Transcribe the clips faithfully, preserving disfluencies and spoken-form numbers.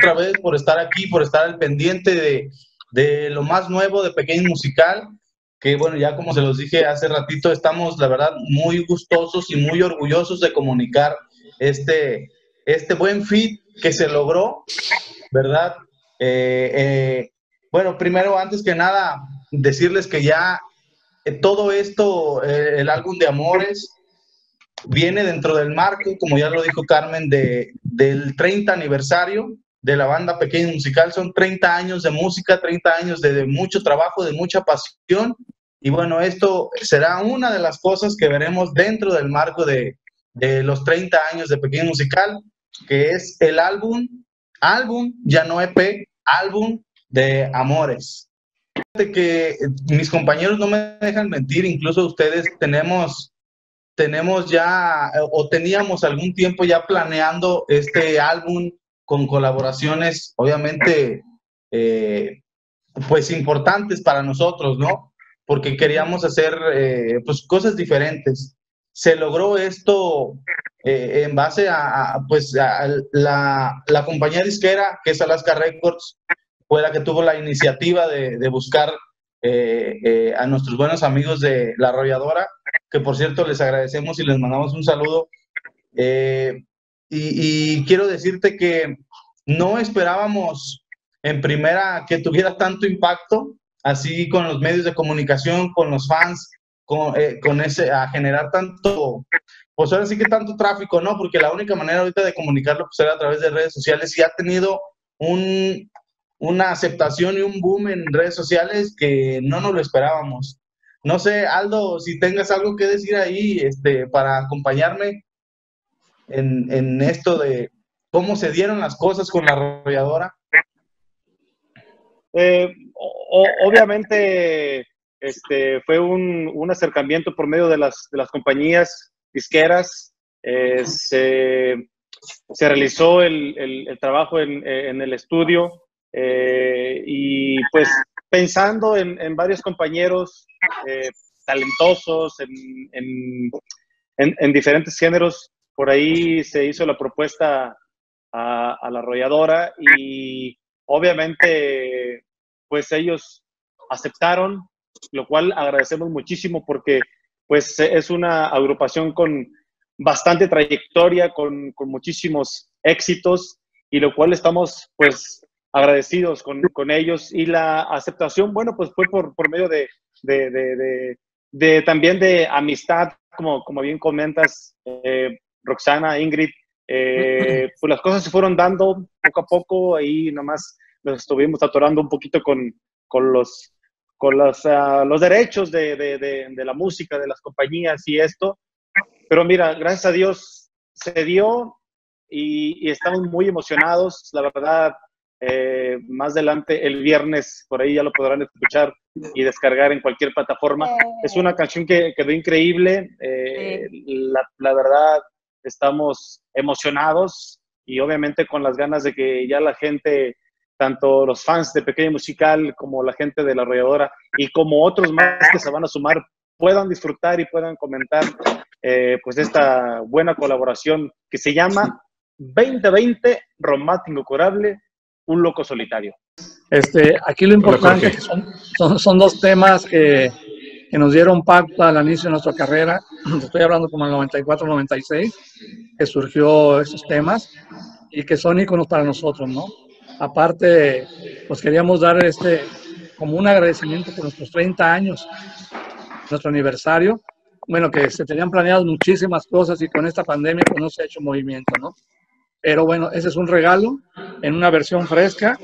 otra vez por estar aquí, por estar al pendiente de, de lo más nuevo de Pequeño Musical, que bueno, ya como se los dije hace ratito, estamos la verdad muy gustosos y muy orgullosos de comunicar este, este buen feat que se logró, ¿verdad? Eh, eh, bueno, primero, antes que nada, decirles que ya eh, todo esto, eh, el álbum de Amores, viene dentro del marco, como ya lo dijo Carmen, de, del treinta aniversario de la banda Pequeño Musical. Son treinta años de música, treinta años de, de mucho trabajo, de mucha pasión. Y bueno, esto será una de las cosas que veremos dentro del marco de, de los treinta años de Pequeño Musical, que es el álbum, álbum, ya no E P, álbum de Amores. Fíjate que mis compañeros no me dejan mentir, incluso ustedes tenemos tenemos ya o teníamos algún tiempo ya planeando este álbum con colaboraciones, obviamente, eh, pues importantes para nosotros, ¿no? Porque queríamos hacer eh, pues cosas diferentes. Se logró esto eh, en base a, a pues, a la, la compañía disquera, que es Alaska Records, fue la que tuvo la iniciativa de, de buscar eh, eh, a nuestros buenos amigos de La Arrolladora, que por cierto les agradecemos y les mandamos un saludo. Eh, y, y quiero decirte que no esperábamos en primera que tuviera tanto impacto, así con los medios de comunicación, con los fans, con, eh, con ese, a generar tanto, pues ahora sí que tanto tráfico, ¿no? Porque la única manera ahorita de comunicarlo pues era a través de redes sociales, y ha tenido un, una aceptación y un boom en redes sociales que no nos lo esperábamos. No sé, Aldo, si tengas algo que decir ahí este, para acompañarme en, en esto de cómo se dieron las cosas con La Arrolladora. Eh, o, obviamente este, fue un, un acercamiento por medio de las, de las compañías disqueras. Eh, se, se realizó el, el, el trabajo en, en el estudio eh, y pues pensando en, en varios compañeros eh, talentosos en, en, en, en diferentes géneros, por ahí se hizo la propuesta a, a La Arrolladora y obviamente pues ellos aceptaron, lo cual agradecemos muchísimo porque pues es una agrupación con bastante trayectoria, con, con muchísimos éxitos, y lo cual estamos pues agradecidos con, con ellos. Y la aceptación, bueno, pues fue por, por medio de, de, de, de, de también de amistad, como, como bien comentas, eh, Roxana, Ingrid, eh, pues las cosas se fueron dando poco a poco, ahí nomás nos estuvimos atorando un poquito con, con los, con los, uh, los derechos de, de, de, de la música, de las compañías y esto. Pero mira, gracias a Dios se dio y, y estamos muy emocionados. La verdad, eh, más adelante, el viernes, por ahí ya lo podrán escuchar y descargar en cualquier plataforma. Es una canción que quedó increíble. Eh, la, la verdad, estamos emocionados y obviamente con las ganas de que ya la gente, tanto los fans de Pequeño Musical como la gente de La Arrolladora y como otros más que se van a sumar, puedan disfrutar y puedan comentar eh, pues esta buena colaboración que se llama veinte veinte, Romántico Incurable, un loco solitario. Este, aquí lo importante es que son, son, son dos temas que, que nos dieron pauta al inicio de nuestra carrera. Estoy hablando como en el noventa y cuatro noventa y seis, que surgió esos temas y que son íconos para nosotros, ¿no? Aparte, pues queríamos dar este como un agradecimiento por nuestros treinta años, nuestro aniversario. Bueno, que se tenían planeadas muchísimas cosas y con esta pandemia pues no se ha hecho movimiento, ¿no? Pero bueno, ese es un regalo en una versión fresca.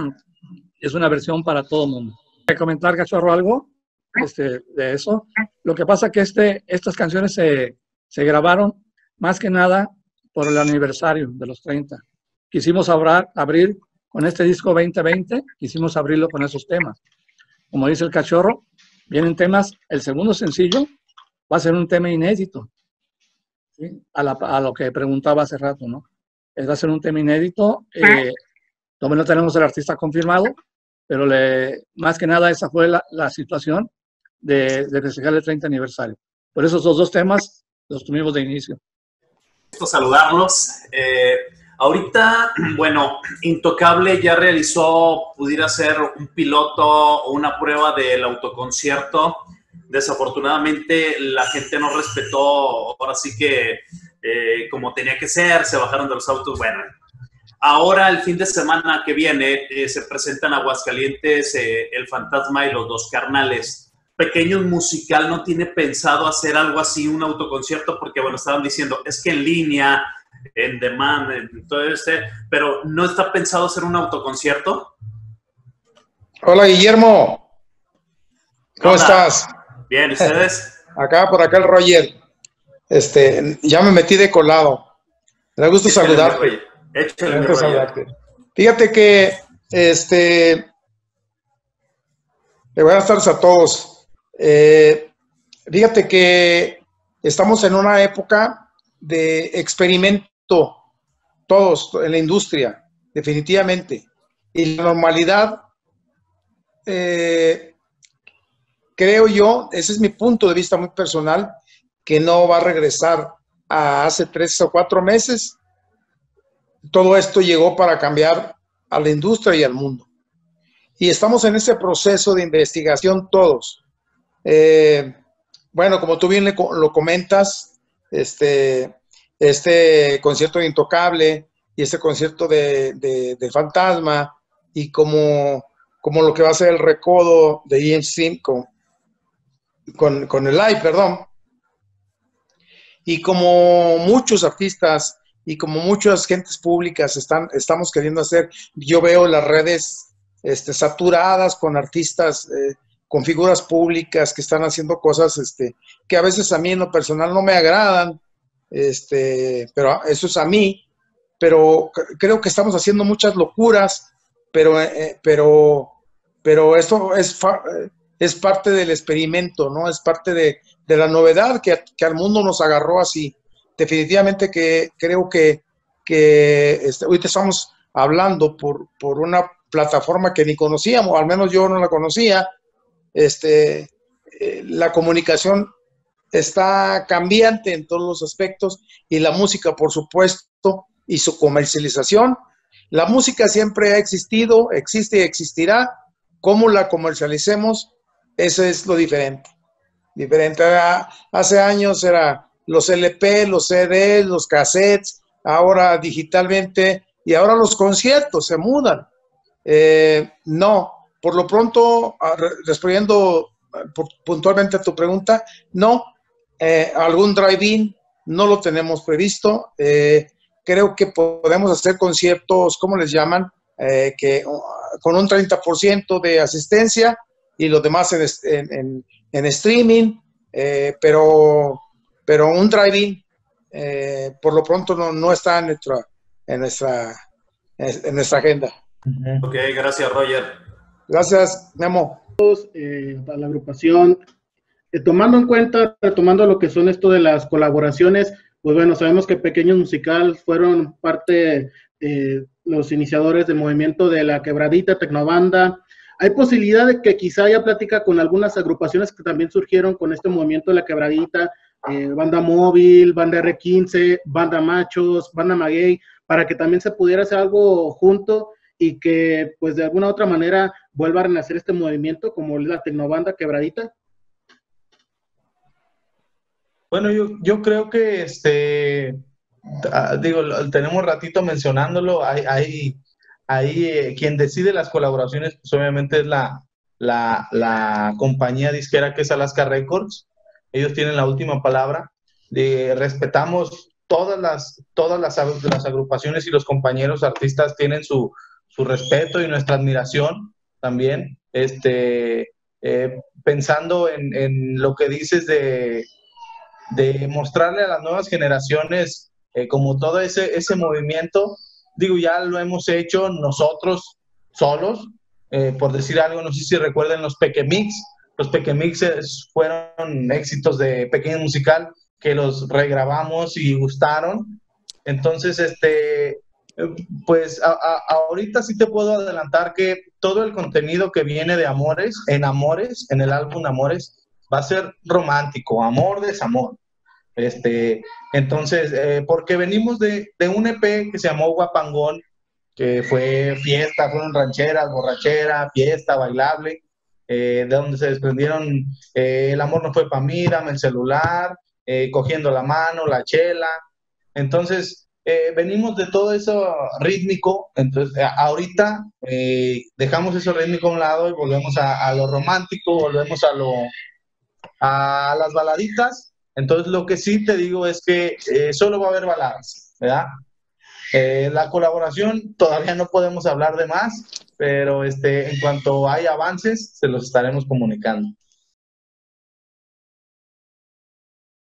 Es una versión para todo el mundo. ¿Quieres comentar, Cachorro, algo este, de eso? Lo que pasa es que este, estas canciones se, se grabaron más que nada por el aniversario de los treinta. Quisimos abrar, abrir con este disco veinte veinte, quisimos abrirlo con esos temas. Como dice el Cachorro, vienen temas, el segundo sencillo va a ser un tema inédito, ¿sí? a, la, a lo que preguntaba hace rato, ¿no? Va a ser un tema inédito, eh, donde no tenemos el artista confirmado, pero le, más que nada esa fue la, la situación de, de festejar el treinta aniversario. Por eso esos dos temas los tuvimos de inicio. Saludarlos. Eh, Ahorita, bueno, Intocable ya realizó, pudiera ser un piloto o una prueba del autoconcierto. Desafortunadamente, la gente no respetó, ahora sí que eh, como tenía que ser, se bajaron de los autos. Bueno, ahora el fin de semana que viene eh, se presentan en Aguascalientes eh, El Fantasma y Los Dos Carnales. Pequeños Musical no tiene pensado hacer algo así, un autoconcierto, porque bueno, estaban diciendo, es que en línea, en demand, en todo este, pero ¿no está pensado hacer un autoconcierto? Hola, Guillermo. ¿Cómo Hola. estás? Bien, ¿ustedes? Acá, por acá el Roger. Este, ya me metí de colado. Me da gusto Échale, saludarte. Échale, Me mi gusta Roger. saludarte. Fíjate que, este, buenas tardes a todos. Eh, fíjate que estamos en una época de experimento, todos en la industria, definitivamente. Y la normalidad, eh, creo yo, ese es mi punto de vista muy personal, que no va a regresar a hace tres o cuatro meses. Todo esto llegó para cambiar a la industria y al mundo. Y estamos en ese proceso de investigación todos. Eh, bueno, como tú bien lo comentas, este, este concierto de Intocable y este concierto de, de, de Fantasma y como, como lo que va a ser el recodo de E M C con, con, con el live, perdón. Y como muchos artistas y como muchas gentes públicas están, estamos queriendo hacer, yo veo las redes este, saturadas con artistas, eh, con figuras públicas que están haciendo cosas este, que a veces a mí en lo personal no me agradan, este, pero eso es a mí, pero creo que estamos haciendo muchas locuras, pero, eh, pero, pero esto es, es parte del experimento, ¿no? Es parte de, de la novedad que, que al mundo nos agarró así. Definitivamente que creo que, que este, ahorita estamos hablando por, por una plataforma que ni conocíamos, al menos yo no la conocía. Este, eh, la comunicación está cambiante en todos los aspectos y la música, por supuesto, y su comercialización. La música siempre ha existido, existe y existirá. ¿Cómo la comercialicemos? Eso es lo diferente. Diferente. Hace años era los L P, los C D, los cassettes, ahora digitalmente, y ahora los conciertos se mudan. Eh, no, por lo pronto, respondiendo puntualmente a tu pregunta, no, eh, algún drive-in no lo tenemos previsto. Eh, creo que podemos hacer conciertos, ¿cómo les llaman? Eh, que con un treinta por ciento de asistencia y los demás en, en, en, en streaming, eh, pero, pero un drive-in eh, por lo pronto no, no está en nuestra, en nuestra, en nuestra agenda. Ok, gracias, Roger. Gracias, Memo. Eh, a la agrupación, eh, tomando en cuenta, retomando lo que son esto de las colaboraciones, pues bueno, sabemos que Pequeños Musical fueron parte de eh, los iniciadores del movimiento de la Quebradita, Tecnobanda. ¿Hay posibilidad de que quizá haya plática con algunas agrupaciones que también surgieron con este movimiento de la Quebradita, eh, Banda Móvil, Banda R quince, Banda Machos, Banda Maguey, para que también se pudiera hacer algo junto y que pues de alguna otra manera vuelva a renacer este movimiento como la Tecnobanda Quebradita? Bueno, yo, yo creo que, este, digo, tenemos ratito mencionándolo, hay, hay, hay eh, quien decide las colaboraciones, pues obviamente es la, la, la compañía disquera que es Alaska Records. Ellos tienen la última palabra. De, respetamos todas las, todas las, las agrupaciones y los compañeros artistas tienen su, su respeto y nuestra admiración también. Este, eh, pensando en, en lo que dices de, de mostrarle a las nuevas generaciones eh, como todo ese, ese movimiento, digo, ya lo hemos hecho nosotros solos, eh, por decir algo, no sé si recuerden los Pequemix. Los Pequemixes fueron éxitos de Pequeño Musical que los regrabamos y gustaron. Entonces, este, pues a, a, ahorita sí te puedo adelantar que todo el contenido que viene de Amores, en Amores, en el álbum Amores, va a ser romántico, amor, desamor. Este, entonces, eh, porque venimos de, de un E P que se llamó Guapangón, que fue fiesta, fueron rancheras, borrachera, fiesta, bailable, eh, de donde se desprendieron eh, El amor no fue pa' mí, Dame el celular, eh, Cogiendo la mano, La chela. Entonces, eh, venimos de todo eso rítmico, entonces eh, ahorita eh, dejamos eso rítmico a un lado y volvemos a, a lo romántico, volvemos a, lo, a las baladitas. Entonces, lo que sí te digo es que eh, solo va a haber baladas, ¿verdad? Eh, la colaboración todavía no podemos hablar de más, pero este, en cuanto hay avances, se los estaremos comunicando.